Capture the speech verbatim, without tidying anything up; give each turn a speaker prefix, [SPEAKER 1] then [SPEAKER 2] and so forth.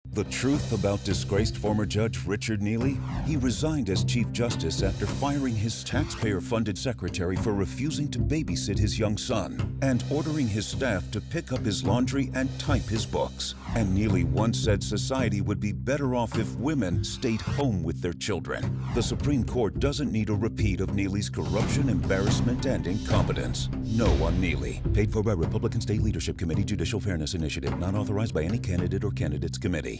[SPEAKER 1] The truth about disgraced former Judge Richard Neely? He resigned as Chief Justice after firing his taxpayer-funded secretary for refusing to babysit his young son and ordering his staff to pick up his laundry and type his books. And Neely once said society would be better off if women stayed home with their children. The Supreme Court doesn't need a repeat of Neely's corruption, embarrassment, and incompetence. No on Neely. Paid for by Republican State Leadership Committee Judicial Fairness Initiative. Not authorized by any candidate or candidates committee.